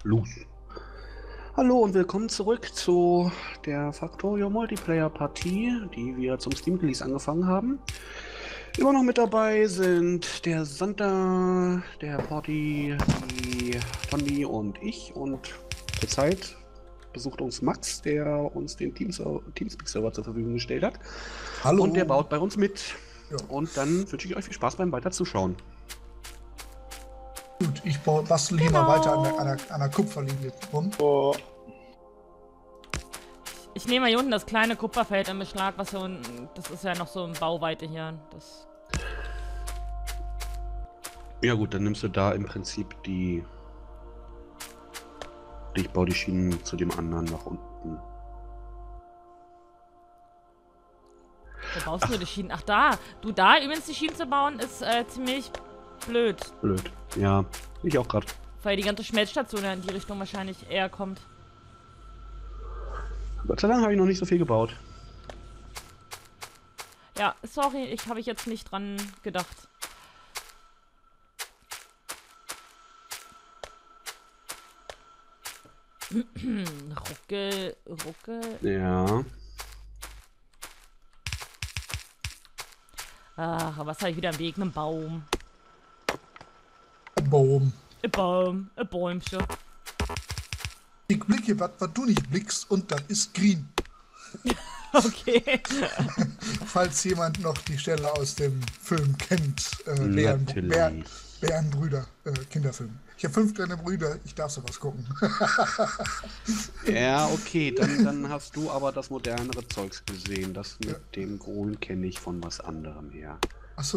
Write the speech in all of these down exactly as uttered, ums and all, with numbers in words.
Los. Hallo und willkommen zurück zu der Factorio Multiplayer Partie, die wir zum Steam Release angefangen haben. Immer noch mit dabei sind der Santa, der Porti, die Toni und ich, und zurzeit besucht uns Max, der uns den Teams Teamspeak-Server zur Verfügung gestellt hat. Hallo. Und der baut bei uns mit. Ja. Und dann wünsche ich euch viel Spaß beim Weiterzuschauen. Gut, ich baue, bastel hier Genau. mal weiter an der, an, der, an der Kupferlinie rum. Oh. Ich nehme mal hier unten das kleine Kupferfeld in Beschlag, was hier unten, das ist ja noch so in Bauweite hier. Das Ja gut, dann nimmst du da im Prinzip die... Ich baue die Schienen zu dem anderen nach unten. Wo baust du die Schienen? Ach da, du da übrigens die Schienen zu bauen, ist äh, ziemlich blöd. Blöd. Ja, ich auch gerade. Weil die ganze Schmelzstation ja in die Richtung wahrscheinlich eher kommt. Gott sei Dank habe ich noch nicht so viel gebaut. Ja, sorry, ich habe ich jetzt nicht dran gedacht. Ruckel, ruckel. Ja. Ach, was habe ich wieder im Weg? Ein Baum. Baum. Ein Baum, ein Bäumchen. Ich blicke, was du nicht blickst, und das ist green. Okay. Falls jemand noch die Stelle aus dem Film kennt. Äh, Bären, Natürlich. Bär, Bärenbrüder, äh, Kinderfilm. Ich habe fünf kleine Brüder, ich darf sowas gucken. Ja, okay, dann, dann hast du aber das modernere Zeugs gesehen. Das mit Ja. dem Grün kenne ich von was anderem her. Achso,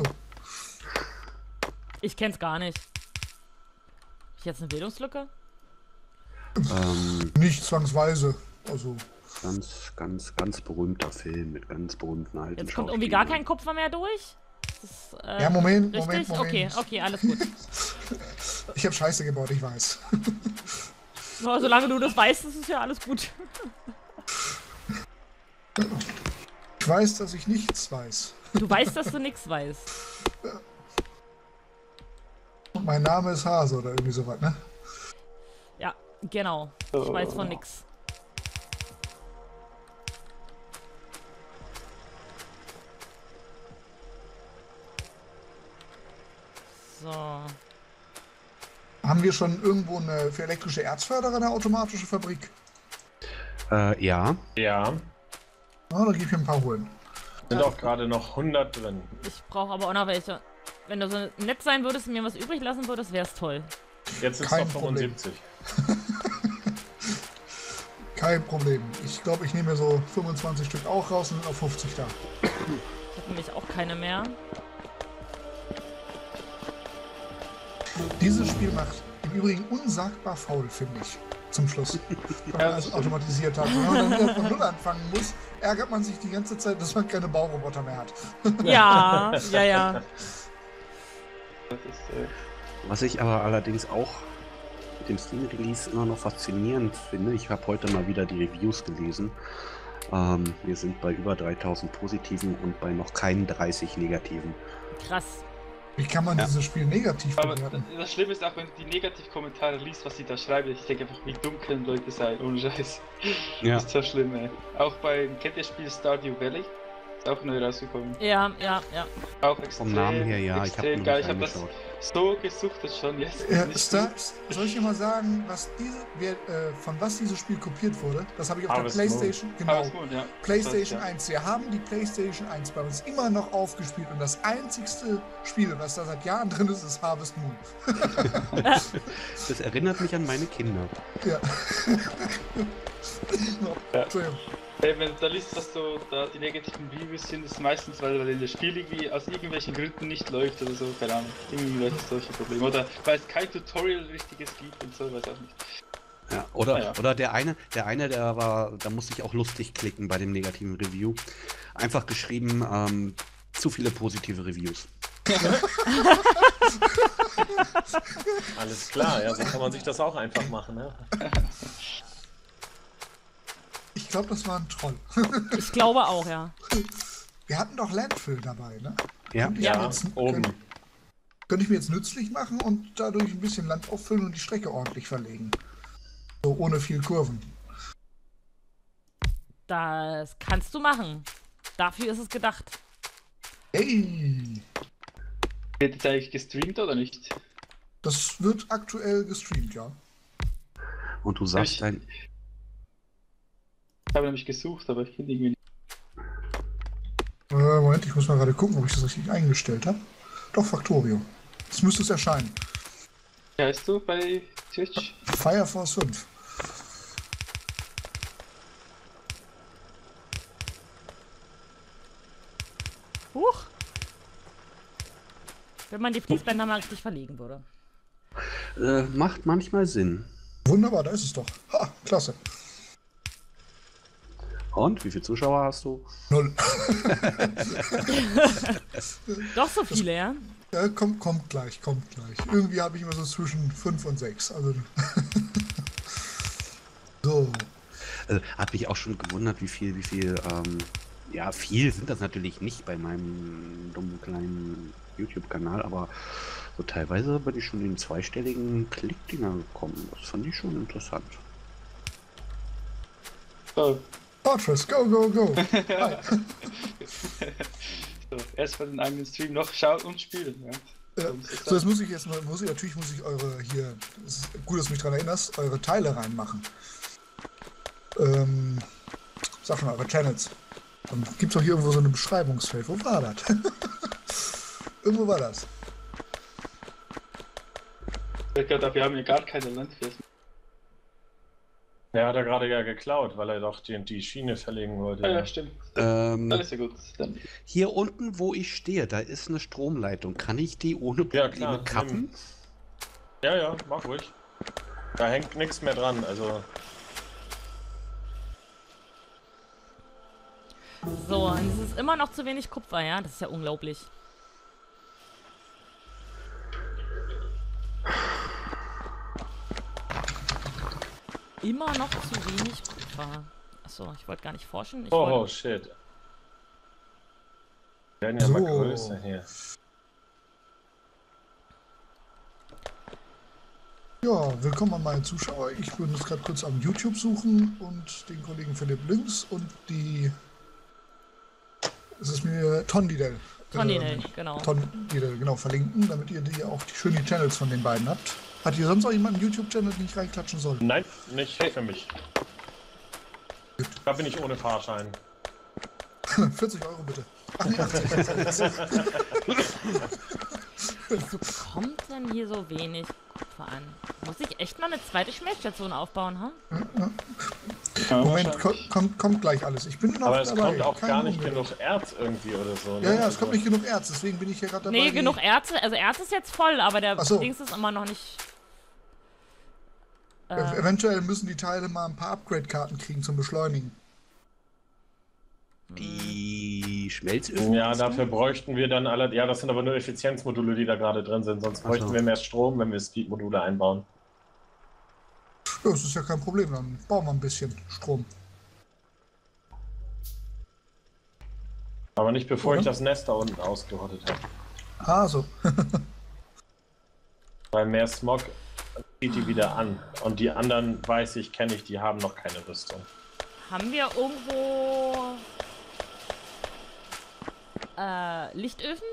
Ich kenn's gar nicht. Hab ich jetzt eine Bildungslücke? Ähm, nicht zwangsweise. Also, ganz, ganz, ganz berühmter Film mit ganz berühmten alten Jetzt kommt irgendwie gar kein Schauspielern. Kupfer mehr durch? Das ist, äh, ja, Moment, richtig? Moment, Moment. Okay, okay, alles gut. Ich habe Scheiße gebaut, ich weiß. Ja, solange du das weißt, ist es ja alles gut. Ich weiß, dass ich nichts weiß. Du weißt, dass du nichts weißt. Mein Name ist Hase oder irgendwie sowas, ne? Ja, genau. Ich weiß von nix. So. Haben wir schon irgendwo eine für elektrische Erzförderer eine automatische Fabrik? Äh, ja. Ja, Na, da gebe ich mir ein paar holen. sind auch gerade noch hundert drin. Ich brauche aber auch noch welche. Wenn du so nett sein würdest und mir was übrig lassen würdest, wär's toll. Jetzt sind es Kein noch fünfundsiebzig. Kein Problem. Ich glaube, ich nehme mir so fünfundzwanzig Stück auch raus und bin auf fünfzig da. Ich habe nämlich auch keine mehr. Dieses Spiel macht im Übrigen unsagbar faul, finde ich. Zum Schluss. Wenn man Ja, alles das stimmt. automatisiert hat. Wenn man dann wieder von Null anfangen muss, ärgert man sich die ganze Zeit, dass man keine Bauroboter mehr hat. Ja, ja, ja. Das ist, äh, Was ich aber allerdings auch mit dem Steam Release immer noch faszinierend finde, ich habe heute mal wieder die Reviews gelesen. Ähm, wir sind bei über dreitausend positiven und bei noch keinen dreißig negativen. Krass. Wie kann man Ja. dieses Spiel negativ Aber bewerten? das Schlimme ist auch, wenn du die Negativkommentare liest, was sie da schreiben. Ich denke einfach, wie dumm können Leute sein, ohne Scheiß. Ja. Das ist so schlimm, ey. Auch bei, kennt ihr das Spiel Stardew Valley? Ist auch neu rausgekommen. Ja, ja, ja. Auch extrem, Vom Namen her, ja, ich habe extrem nur geil. nicht Ich habe das reingeschaut. so gesuchtet schon jetzt. Ja, Nicht Star, gut. soll ich dir mal sagen, was diese, wer, äh, von was dieses Spiel kopiert wurde? Das habe ich auf Harvest der PlayStation. Genau. Harvest Moon, ja. PlayStation Das, ja. eins. Wir haben die PlayStation eins bei uns immer noch aufgespielt und das einzigste Spiel, was da seit Jahren drin ist, ist Harvest Moon. Das erinnert mich an meine Kinder. Ja. Ja. Entschuldigung. Hey, wenn du da liest, dass so da die negativen Reviews sind, ist meistens, weil, weil das Spiel irgendwie aus irgendwelchen Gründen nicht läuft oder so, keine Ahnung. Irgendwelche solche Probleme. Oder weil es kein Tutorial richtiges gibt und so, weiß auch nicht. Ja, oder, Ah, ja. oder der eine, der eine, der war, da musste ich auch lustig klicken bei dem negativen Review. Einfach geschrieben, ähm, zu viele positive Reviews. alles klar, ja, so kann man sich das auch einfach machen. Ne? Ich glaube, das war ein Troll. Ich glaube auch, ja. Wir hatten doch Landfill dabei, ne? Ja. Könnte ich Ja, mir jetzt- oben. Könnte, könnte ich mir jetzt nützlich machen und dadurch ein bisschen Land auffüllen und die Strecke ordentlich verlegen. so ohne viel Kurven. Das kannst du machen. Dafür ist es gedacht. Hey! Wird jetzt eigentlich gestreamt oder nicht? Das wird aktuell gestreamt, ja. Und du sagst Ich- dein. Ich habe nämlich gesucht, aber ich finde irgendwie nicht. Äh, Moment, ich muss mal gerade gucken, ob ich das richtig eingestellt habe. Doch, Factorio. Jetzt müsste es erscheinen. Wie heißt du bei Twitch? Fire Force fünf. Huch. Wenn man die Fließbänder mal richtig verlegen würde. Äh, macht manchmal Sinn. Wunderbar, da ist es doch. Ha, klasse. Und wie viele Zuschauer hast du? Null. Doch so viele, ja? Ja, kommt, kommt gleich, kommt gleich. Irgendwie habe ich immer so zwischen fünf und sechs. Also. So. Also, hat mich auch schon gewundert, wie viel, wie viel, ähm, ja, viel sind das natürlich nicht bei meinem dummen kleinen YouTube-Kanal, aber so teilweise bin ich schon in zweistelligen Klickdinger gekommen. Das fand ich schon interessant. So, Fortress, go, go, go. Hi. so erstmal den eigenen Stream noch schauen und spielen. Ja. Ja, so, jetzt muss ich jetzt mal, muss ich, natürlich muss ich eure hier, es ist gut, dass du mich daran erinnerst, eure Teile reinmachen. Ähm, sag schon mal, eure Channels. Dann gibt es doch hier irgendwo so ein Beschreibungsfeld. Wo war das? Irgendwo war das. Ich glaube, wir haben hier gar keine Landflächen. Der hat er gerade ja geklaut, weil er doch die, die Schiene verlegen wollte. Ah, ja, stimmt. Ähm, Alles ja gut. Dann. hier unten, wo ich stehe, da ist eine Stromleitung. Kann ich die ohne Ja, Probleme klar, kappen? nimm. Ja, ja, mach ruhig. Da hängt nichts mehr dran, also. So, und es ist immer noch zu wenig Kupfer, ja? Das ist ja unglaublich. Immer noch zu wenig Kupfer. Achso, ich wollte gar nicht forschen. Ich Oh, wollte... shit. Wir werden ja So. mal größer hier. Ja, willkommen an meine Zuschauer. Ich würde jetzt gerade kurz am YouTube suchen und den Kollegen Philipp links und die. Es ist mir Tondidel. Tondidel, genau. Tondidel, genau, verlinken, damit ihr die auch die schönen Channels von den beiden habt. Hat hier sonst auch jemand einen YouTube-Channel, den ich reinklatschen soll? Nein, nicht für mich. Da bin ich ohne Fahrschein. vierzig Euro bitte. Ach nee, achtzig. Wieso kommt denn hier so wenig Kupfer an? Muss ich echt mal eine zweite Schmelzstation aufbauen, ha? Ja, Moment, ko kommt, kommt gleich alles. Ich bin noch Aber es dabei. kommt auch Kein gar nicht Hunger. genug Erz irgendwie oder so. Ne? Ja, ja, es Also- kommt nicht genug Erz, deswegen bin ich hier gerade dabei. Nee, die- genug Erze. Also Erz ist jetzt voll, aber der Ach so. Dings ist immer noch nicht... Ev Äh, Eventuell müssen die Teile mal ein paar Upgrade-Karten kriegen zum Beschleunigen. Die Schmelzöfen? Ja, dafür bräuchten wir dann alle. Ja, das sind aber nur Effizienzmodule, die da gerade drin sind. Sonst Ach bräuchten so. wir mehr Strom, wenn wir Speed-Module einbauen. Ja, das ist ja kein Problem, dann bauen wir ein bisschen Strom. Aber nicht bevor Oder? ich das Nest da unten ausgerottet habe. Ah, so. Weil mehr Smog zieht die wieder an. Und die anderen, weiß ich, kenne ich, die haben noch keine Rüstung. haben wir irgendwo... Äh, Lichtöfen?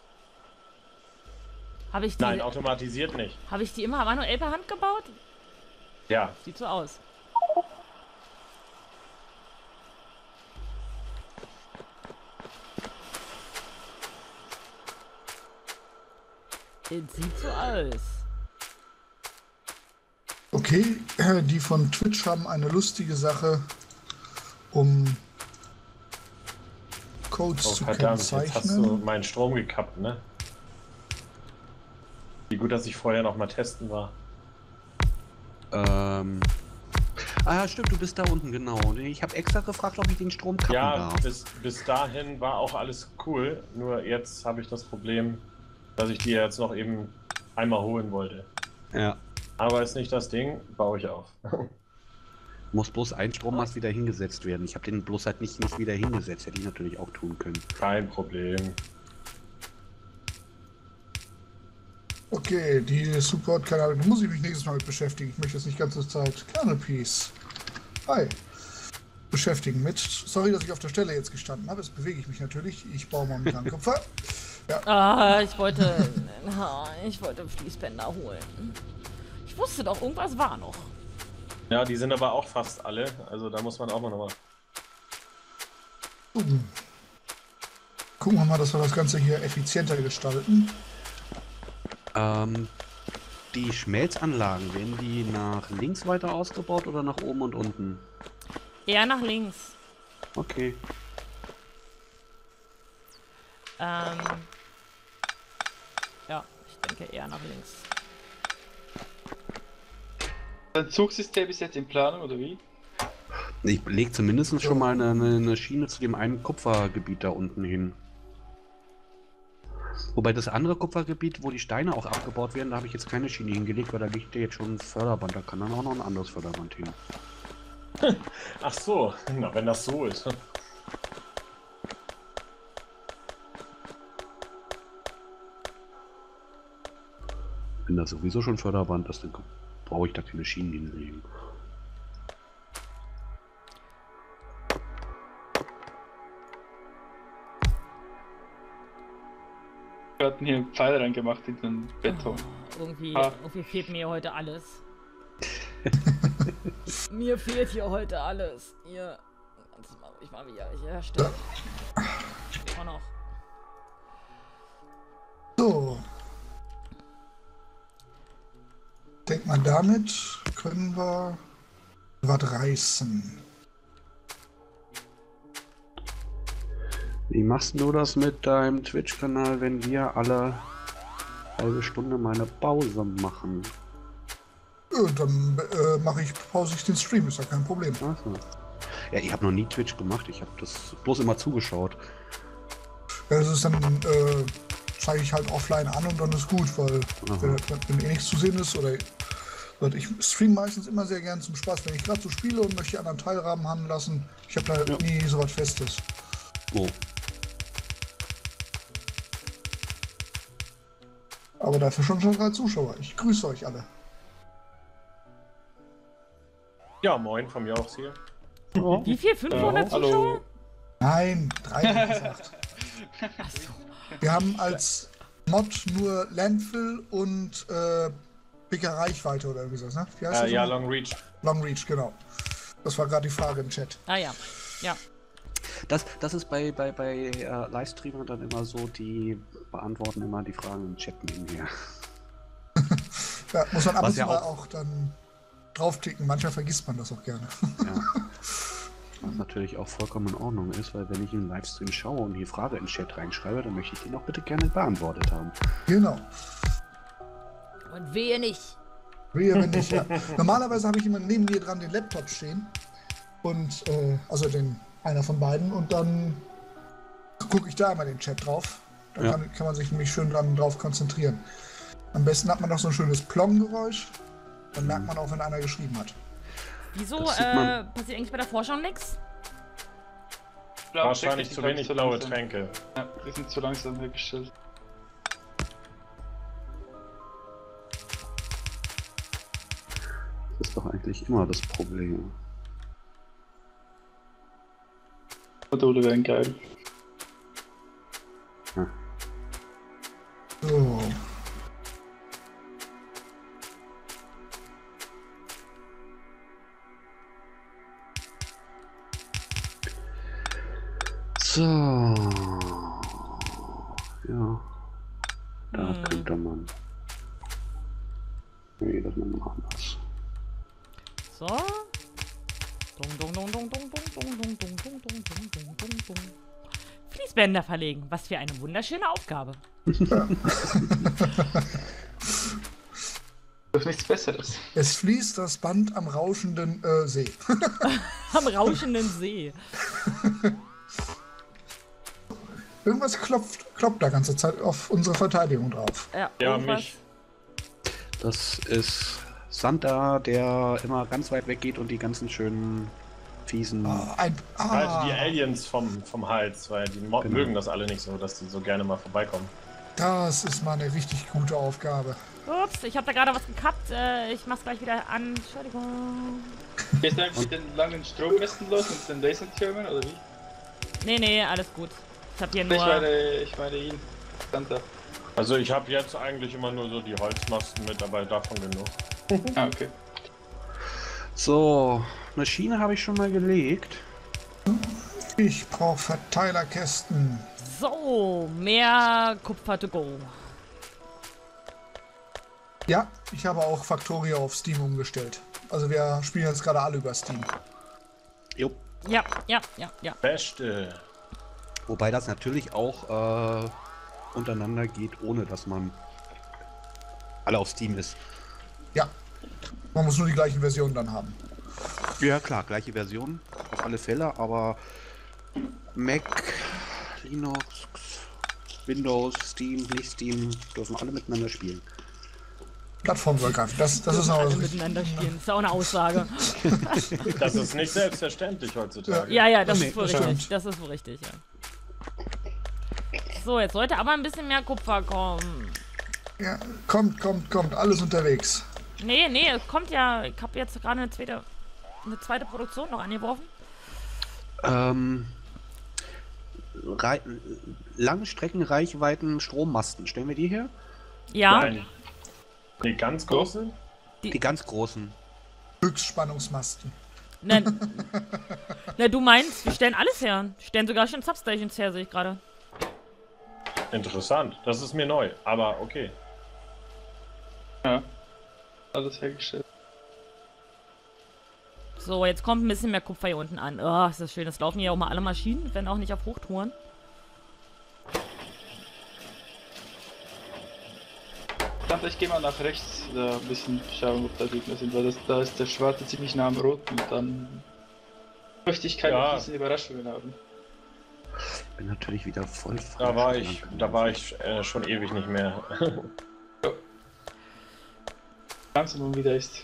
Habe ich die... Nein, automatisiert nicht. Habe ich die immer manuell per Hand gebaut? Ja, Sieht so aus. Es sieht so aus. Okay, äh, die von Twitch haben eine lustige Sache, um Codes oh zu verdammt, jetzt hast du kennzeichnen. meinen Strom gekappt, ne? Wie gut, dass ich vorher noch mal testen war. Ähm. Ah ja, stimmt, du bist da unten, genau. Ich habe extra gefragt, ob ich den Strom kappen Ja, darf. bis, bis dahin war auch alles cool. Nur jetzt habe ich das Problem, dass ich die jetzt noch eben einmal holen wollte. Ja. Aber ist nicht das Ding, baue ich auf. Muss bloß ein Strommast wieder hingesetzt werden. Ich habe den bloß halt nicht, nicht wieder hingesetzt. Hätte ich natürlich auch tun können. Kein Problem. Okay, die Support-Kanäle, da muss ich mich nächstes Mal mit beschäftigen. Ich möchte jetzt nicht ganze Zeit. Kernel Piece. Hi. Beschäftigen mit. Sorry, dass ich auf der Stelle jetzt gestanden habe. Jetzt bewege ich mich natürlich. Ich baue momentan Kupfer. Ja. Ah, ich wollte. Ich wollte Fließbänder holen. Ich wusste doch, irgendwas war noch. Ja, die sind aber auch fast alle. Also da muss man auch noch mal. Gucken. Gucken wir mal, dass wir das Ganze hier effizienter gestalten. Ähm, die Schmelzanlagen, werden die nach links weiter ausgebaut oder nach oben und unten? Eher nach links. Okay. Ähm. Ja, ich denke eher nach links. Dein Zugsystem ist jetzt in Planung, oder wie? Ich lege zumindest schon mal eine, eine Schiene zu dem einen Kupfergebiet da unten hin. Wobei das andere Kupfergebiet, wo die Steine auch abgebaut werden, da habe ich jetzt keine Schiene hingelegt, weil da liegt ja jetzt schon ein Förderband. Da kann dann auch noch ein anderes Förderband hin. Ach so, na, wenn das so ist. Wenn das sowieso schon Förderband ist, dann brauche ich da keine Schienen hinlegen. Wir hatten hier einen Pfeil reingemacht in den Beton. Oh, irgendwie, Ah. irgendwie fehlt mir heute alles. Mir fehlt hier heute alles. Hier. Kannst du mal, ich mal wieder hier herstellen. Auch noch. So. Denkt man, damit können wir was reißen. Wie machst du das mit deinem Twitch-Kanal, wenn wir alle halbe Stunde mal eine Pause machen? Ja, dann äh, mache ich, pause ich den Stream, ist ja kein Problem. Achso. Ja, ich habe noch nie Twitch gemacht, ich habe das bloß immer zugeschaut. Ja, das ist dann, äh, zeige ich halt offline an und dann ist gut, weil wenn, wenn eh nichts zu sehen ist oder ich stream meistens immer sehr gern zum Spaß, wenn ich gerade so spiele und möchte die anderen Teilrahmen haben lassen. Ich habe da Ja. nie so was Festes. Oh. Aber dafür schon schon drei Zuschauer. Ich grüße euch alle. Ja, moin, von mir aus hier. Oh. Wie viel? fünfhundert Ja, hallo. Zuschauer? Nein, drei hab ich gesagt. Achso. Wir haben als Mod nur Landfill und äh, Bigger Reichweite oder irgendwie sowas, ne? Wie heißt Äh, das ja, nochmal? Long Reach. Long Reach, genau. Das war gerade die Frage im Chat. Ah ja. Ja. Das, das ist bei, bei, bei äh, Livestreamern dann immer so, die beantworten immer die Fragen im Chat nebenher. Ja, muss man ab Was und zu ja mal auch- auch dann draufklicken. Manchmal vergisst man das auch gerne. Ja. Was natürlich auch vollkommen in Ordnung ist, weil wenn ich einen Livestream schaue und die Frage in den Chat reinschreibe, dann möchte ich den auch bitte gerne beantwortet haben. Genau. Und wehe nicht. Wehe, wenn nicht, ja. Normalerweise habe ich immer neben mir dran den Laptop stehen. Und, äh, also den, einer von beiden. Und dann gucke ich da einmal den Chat drauf. Da Ja. kann, kann man sich nämlich schön dran drauf konzentrieren. Am besten hat man noch so ein schönes Plong-Geräusch. Dann merkt man auch, wenn einer geschrieben hat. Wieso Das sieht äh, man- passiert eigentlich bei der Vorschau nichts? Blaue Wahrscheinlich Tränke zu sind, wenig glaub ich, blaue langsam. Tränke. Ja, die sind zu langsam hergestellt. Das ist doch eigentlich immer das Problem. Module wären geil. So. So. Ja. Da Hm. könnte man. Nee, das machen wir anders. So. Dum, dum, dum, dum, dum, dum, dum, dum, dum, dum, dum, dum, dum, dum, dum. Fließbänder verlegen. Was für eine wunderschöne Aufgabe. Doch nichts Besseres. Es fließt das Band am rauschenden äh, See. Am rauschenden See. Irgendwas klopft, klopft da ganze Zeit auf unsere Verteidigung drauf. Ja, Ja, irgendwas. mich. Das ist Santa, der immer ganz weit weg geht und die ganzen schönen, fiesen. Ah, ein, ah, Also die Aliens vom, vom Hals, weil die mo Genau. mögen das alle nicht so, dass die so gerne mal vorbeikommen. Das ist mal eine richtig gute Aufgabe. Ups, ich habe da gerade was gekappt. Äh, ich mach's gleich wieder an. Entschuldigung. Gehst du einfach mit den langen Strommästen los mit den Lasertürmen oder wie? Nee, nee, alles gut. Ich habe hier nur... Ich meine, ich meine ihn. Santa. Also ich habe jetzt eigentlich immer nur so die Holzmasten mit, aber davon genug. Ah, okay. So, eine Schiene habe ich schon mal gelegt. Ich brauche Verteilerkästen. So, mehr Kupfer to go. Ja, ich habe auch Factorio auf Steam umgestellt. Also wir spielen jetzt gerade alle über Steam. Jo. Ja, ja, ja, ja. Beste. Wobei das natürlich auch äh, untereinander geht, ohne dass man alle auf Steam ist. Ja, man muss nur die gleichen Versionen dann haben. Ja klar, gleiche Version, auf alle Fälle, aber Mac, Linux, Windows, Steam, nicht Steam, dürfen alle miteinander spielen. Plattformübergreifend, das, das ist Alle auch... miteinander spielen. Das ist auch eine Aussage. Das ist nicht selbstverständlich heutzutage. Ja, ja, das Nee, ist wohl das richtig. stimmt. Das ist wohl richtig, ja. So, jetzt sollte aber ein bisschen mehr Kupfer kommen. Ja, kommt, kommt, kommt, alles unterwegs. Nee, nee, es kommt ja. Ich habe jetzt gerade eine zweite, eine zweite Produktion noch angeworfen. Ähm, Rei Langstreckenreichweiten Strommasten, stellen wir die her? Ja, Nein. Die ganz große? Die ganz großen. Höchstspannungsmasten. ne, ne, du meinst, wir stellen alles her. Wir stellen sogar schon Substations her, sehe ich gerade. Interessant. Das ist mir neu, aber okay. Ja. Alles hergestellt. So, jetzt kommt ein bisschen mehr Kupfer hier unten an. Oh, ist das schön. Das laufen hier auch mal alle Maschinen, wenn auch nicht auf Hochtouren. Santa, ich gehe mal nach rechts da ein bisschen schauen, ob da Gegner sind, weil das, da ist der Schwarze ziemlich nah am Roten und dann möchte ich keine Ja. fiesen Überraschungen haben. Bin natürlich wieder voll Da war falsch ich, gelandet. da war ich äh, schon ewig nicht mehr. Langsam nun wieder ist.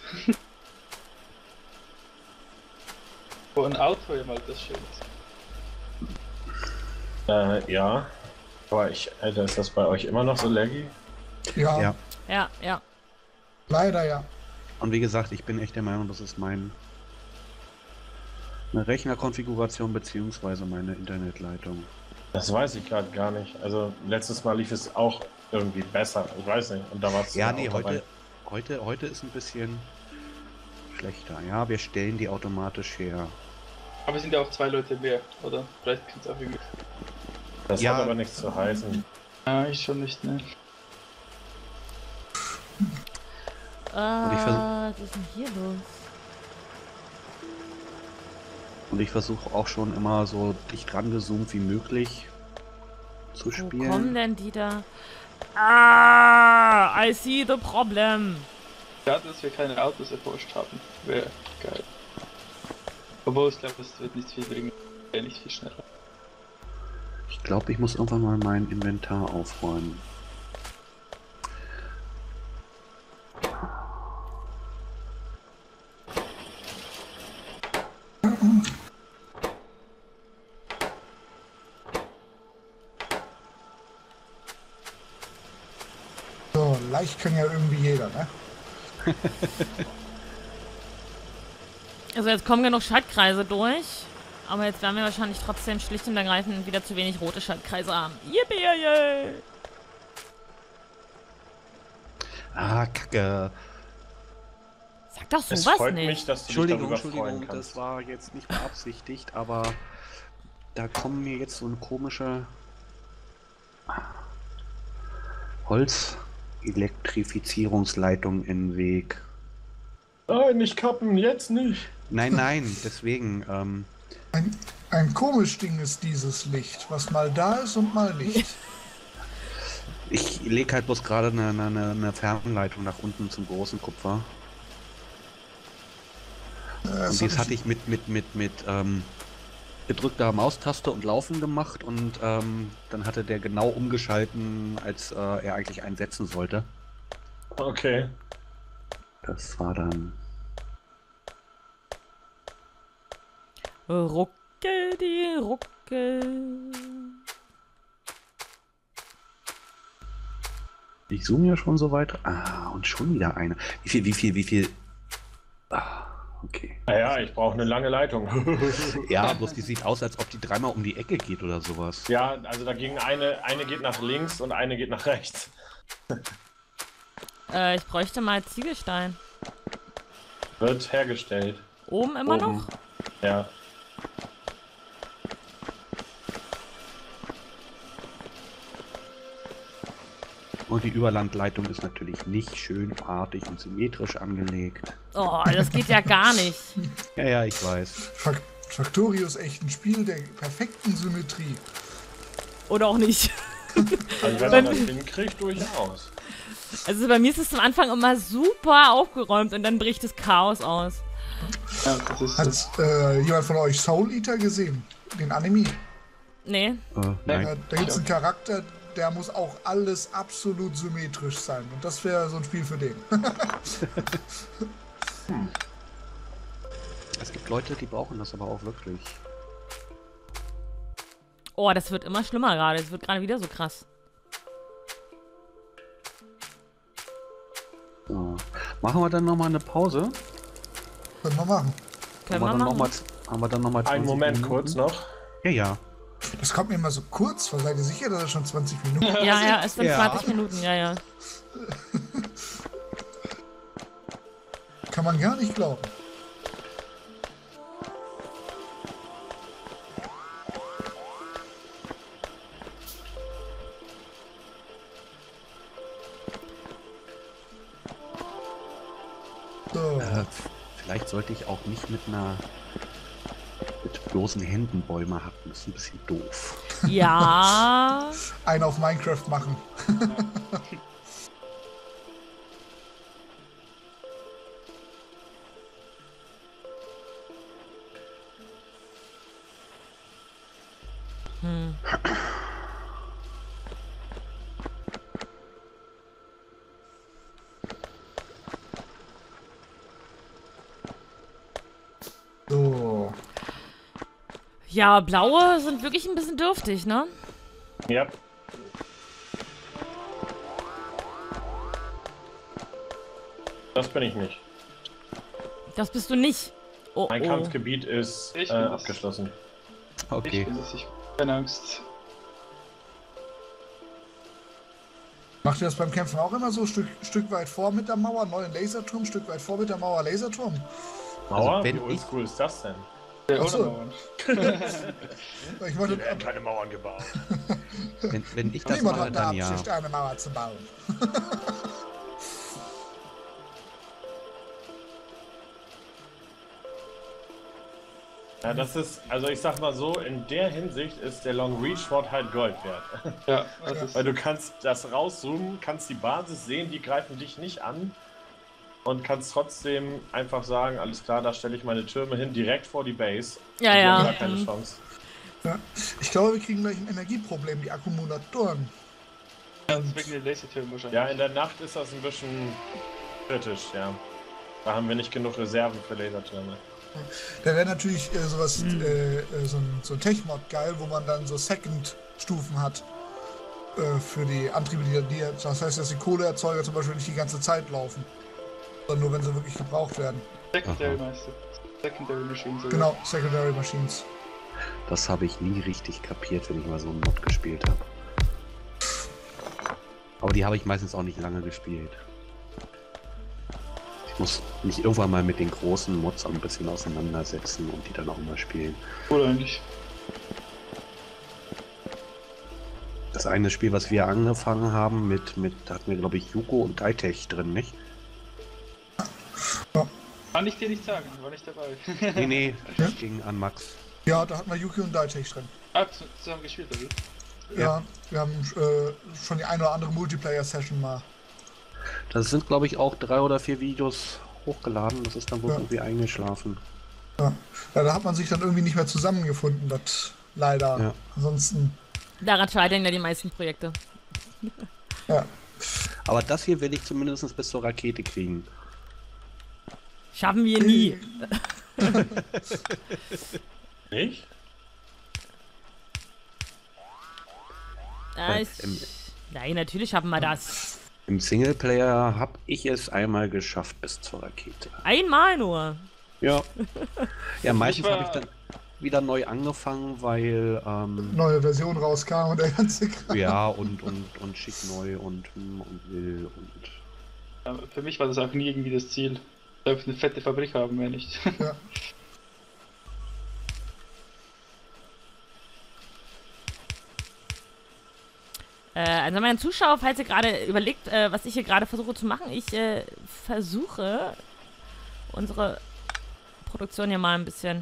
Oh, ein Auto hier mal, das schön ist. äh, ja. Aber ich, Alter, ist das bei euch immer noch so laggy? Ja, Ja. Ja, ja. leider ja. Und wie gesagt, ich bin echt der Meinung, das ist mein eine Rechnerkonfiguration beziehungsweise meine Internetleitung. Das weiß ich gerade gar nicht. Also letztes Mal lief es auch irgendwie besser. Ich weiß nicht. Und da war es Ja, nee, heute, heute, heute ist ein bisschen schlechter. Ja, wir stellen die automatisch her. Aber es sind ja auch zwei Leute mehr, oder? Vielleicht kann es auch irgendwie. Das Ja. hat aber nichts zu heißen. Ah, ich schon nicht, ne? Äh, ich versuch- was ist denn hier los? Und ich versuche auch schon immer so dicht rangezoomt wie möglich zu Wo kommen spielen. denn die da? Ah, I see the problem. Schade, dass wir keine Autos erforscht haben. Wäre geil. Obwohl, ich glaube, das wird nicht viel bringen. Wäre nicht viel schneller. Ich glaube, ich muss irgendwann mal mein Inventar aufräumen. So, leicht kann ja irgendwie jeder, ne? Also jetzt kommen genug Schaltkreise durch. Aber jetzt werden wir wahrscheinlich trotzdem schlicht und ergreifend wieder zu wenig rote Schaltkreise haben. Yippie, yay! Ah, Kacke. Sag doch Es sowas freut nicht. mich, dass du Entschuldigung, dich darüber freuen Entschuldigung, kannst. das war jetzt nicht beabsichtigt, aber da kommen mir jetzt so eine komische Holzelektrifizierungsleitung in den Weg. Nein, nicht kappen, jetzt nicht. Nein, nein, deswegen, ähm, Ein, ein komisch Ding ist dieses Licht, was mal da ist und mal nicht. ich lege halt bloß gerade eine, eine, eine Fernleitung nach unten zum großen Kupfer. Das Und dies hab hatte ich mit, mit, mit, mit ähm, gedrückter Maustaste und Laufen gemacht und ähm, dann hatte der genau umgeschalten, als äh, er eigentlich einsetzen sollte. Okay. Das war dann. Rucke die Rucke. Ich zoome ja schon so weit. Ah, und schon wieder eine. Wie viel, wie viel, wie viel? Ah, okay. Naja, ich brauche eine lange Leitung. Ja, bloß die sieht aus, als ob die dreimal um die Ecke geht oder sowas. Ja, also da ging eine, eine geht nach links und eine geht nach rechts. Äh, ich bräuchte mal Ziegelstein. Wird hergestellt. Oben immer Oben. noch? Ja. Und die Überlandleitung ist natürlich nicht schön artig und symmetrisch angelegt. Oh, das geht ja gar nicht. Ja, ja, ich weiß. Fak Factorio ist echt ein Spiel der perfekten Symmetrie. Oder auch nicht. Also wenn man das hinkriegt, durchaus. Also bei mir ist es am Anfang immer super aufgeräumt und dann bricht das Chaos aus. Ja, das ist das. Hat äh, jemand von euch Soul Eater gesehen? Den Anime? Nee. Äh, nein. Äh, da gibt es einen Charakter, der muss auch alles absolut symmetrisch sein. Und das wäre so ein Spiel für den. Es gibt Leute, die brauchen das aber auch wirklich. Oh, das wird immer schlimmer gerade. Es wird gerade wieder so krass. So. Machen wir dann nochmal eine Pause? Können wir machen. Können wir haben, wir dann noch machen. mal, haben wir dann nochmal Einen Moment kurz noch. Ja, ja. Das kommt mir immer so kurz vor. Seid ihr sicher, dass es schon zwanzig Minuten ist? Ja, ja, es sind Ja. zwanzig Minuten, ja, ja. Kann man gar nicht glauben. So. Äh, vielleicht sollte ich auch nicht mit einer mit bloßen Händen Bäume hacken. Das ist ein bisschen doof. Ja. Einen auf Minecraft machen. Hm. So. Ja, blaue sind wirklich ein bisschen dürftig, ne? Ja. Das bin ich nicht. Das bist du nicht. Oh, Mein oh. Kampfgebiet ist Ich äh, bin das. abgeschlossen. Ich Okay. bin das, ich keine Angst. Macht ihr das beim Kämpfen auch immer so? Stück, Stück weit vor mit der Mauer, neuen Laserturm, Stück weit vor mit der Mauer, Laserturm? Mauer? Also wenn Wie oldschool ist das denn? Der Ach so. Hundermauern. Ich wollte, Hier werden keine Mauern gebaut. Wenn, wenn ich das niemand mache, hat da dann ja. Absicht, eine Mauer zu bauen. Ja, das ist, also ich sag mal so, in der Hinsicht ist der Long Reach Sword halt Gold wert. Ja, das ist Weil du kannst das rauszoomen, kannst die Basis sehen, die greifen dich nicht an und kannst trotzdem einfach sagen, alles klar, da stelle ich meine Türme hin, direkt vor die Base. Ja, Die ja. haben gar keine Mhm. Chance. Ja. Ich glaube, wir kriegen gleich ein Energieproblem, die Akkumulatoren. ja, das ist wegen der Lasertürme wahrscheinlich. Ja, in der Nacht ist das ein bisschen kritisch, ja. Da haben wir nicht genug Reserven für Lasertürme. Da wäre natürlich äh, sowas, äh, äh, so ein, so ein Tech-Mod geil, wo man dann so Second-Stufen hat äh, für die Antriebe, die, die das heißt, dass die Kohleerzeuger zum Beispiel nicht die ganze Zeit laufen, sondern nur wenn sie wirklich gebraucht werden. Secondary Aha. meinst du? Secondary Machines. oder? Genau, Secondary Machines. Das habe ich nie richtig kapiert, wenn ich mal so einen Mod gespielt habe. Aber die habe ich meistens auch nicht lange gespielt. Ich muss mich irgendwann mal mit den großen Mods ein bisschen auseinandersetzen und die dann auch mal spielen. Oder eigentlich. Das eine Spiel, was wir angefangen haben mit, mit da hatten wir glaube ich Yuko und Daitech drin, nicht? Kann ich dir nicht sagen, war nicht dabei. Nee, nee, das ging an Max. Ja, da hatten wir Yuki und Daitech drin. Ah, zu- zusammen gespielt, oder? Ja, Ja. wir haben äh, schon die eine oder andere Multiplayer-Session mal. Das sind glaube ich auch drei oder vier Videos hochgeladen, das ist dann wohl Ja. irgendwie eingeschlafen. Ja. Ja, da hat man sich dann irgendwie nicht mehr zusammengefunden, das leider. Ja. Ansonsten, Daran scheitern ja die meisten Projekte. ja. Aber das hier will ich zumindest bis zur Rakete kriegen. Schaffen wir nie. Nicht? Äh, Äh, ich, im- nein, natürlich schaffen wir das. Im Singleplayer habe ich es einmal geschafft bis zur Rakete. Einmal nur. Ja. Ja, meistens war- habe ich dann wieder neu angefangen, weil ähm, Neue Version rauskam und der ganze Kram. ja und, und, und schick neu und, hm, und will und Ja, für mich war das auch nie irgendwie das Ziel. Ich darf eine fette Fabrik haben, mehr nicht. Ja. Äh, also meine Zuschauer, falls ihr gerade überlegt, äh, was ich hier gerade versuche zu machen, ich äh, versuche unsere Produktion hier mal ein bisschen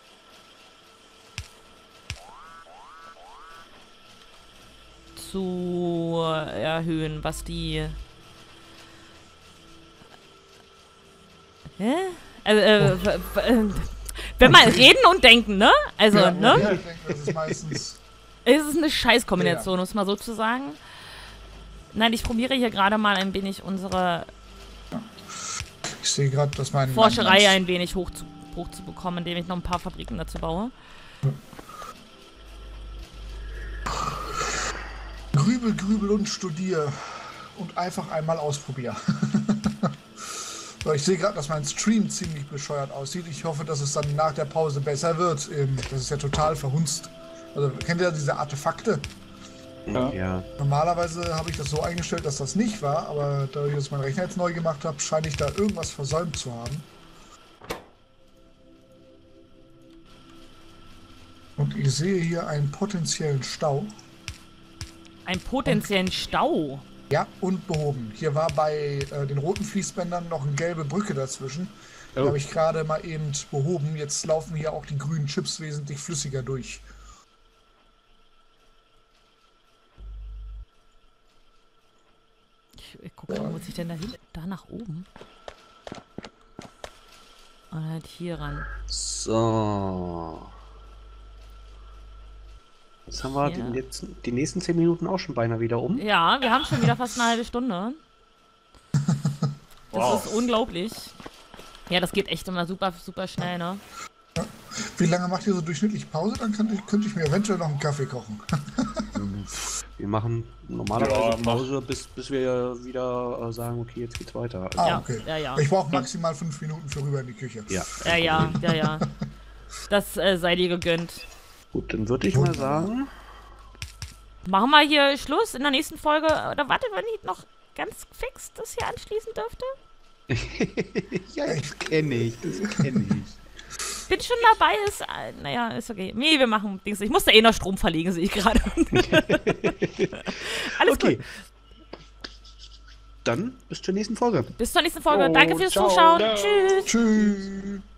zu erhöhen, was die... Hä? Also, äh, w- w- äh, wenn man reden und denken, ne? Also, Ja, ne? ja, ich denke, das ist meistens. Es ist eine Scheißkombination, um es mal so zu sagen. Nein, ich probiere hier gerade mal ein wenig unsere Ich sehe gerade, dass mein. Forscherei mein, ein wenig hoch zu, hoch zu bekommen, indem ich noch ein paar Fabriken dazu baue. Grübel, grübel und studier. Und einfach einmal ausprobieren. So, ich sehe gerade, dass mein Stream ziemlich bescheuert aussieht. Ich hoffe, dass es dann nach der Pause besser wird. Ähm, Das ist ja total verhunzt. Also, kennt ihr diese Artefakte? Ja. ja. Normalerweise habe ich das so eingestellt, dass das nicht war, aber dadurch, dass ich meinen Rechner jetzt neu gemacht habe, scheine ich da irgendwas versäumt zu haben. Und ich sehe hier einen potenziellen Stau. Einen potenziellen Stau. Ja, und behoben. Hier war bei äh, den roten Fließbändern noch eine gelbe Brücke dazwischen. Die Oh. habe ich gerade mal eben behoben. Jetzt laufen hier auch die grünen Chips wesentlich flüssiger durch. Ich, ich gucke mal, wo muss ich denn da hin? Da nach oben. Und halt hier ran. So. Jetzt haben wir Ja. die, letzten, die nächsten zehn Minuten auch schon beinahe wieder um. Ja, wir haben schon wieder fast eine halbe Stunde. Das Wow. ist unglaublich. Ja, das geht echt immer super, super schnell, ne? Wie lange macht ihr so durchschnittlich Pause? Dann könnte ich, könnte ich mir eventuell noch einen Kaffee kochen. Wir machen normalerweise Ja, mach. Pause, bis, bis wir wieder äh, sagen, okay, jetzt geht's weiter. Also, Ah, Ja, okay. ja, ja. Ich brauche maximal fünf Minuten für rüber in die Küche. ja. Ja, ja, ja, ja. Das äh, sei dir gegönnt. Gut, dann würde ich mal sagen. Machen wir hier Schluss in der nächsten Folge. Oder warte, wenn ich noch ganz fix das hier anschließen dürfte. Ja, das kenne ich, das kenne ich. Bin schon dabei, ist. Äh, naja, ist okay. Nee, wir machen Dings. Ich musste eh noch Strom verlegen, sehe ich gerade. Alles Okay. gut. Dann bis zur nächsten Folge. Bis zur nächsten Folge. Oh, Danke fürs ciao. Zuschauen. Ciao. Tschüss. Tschüss.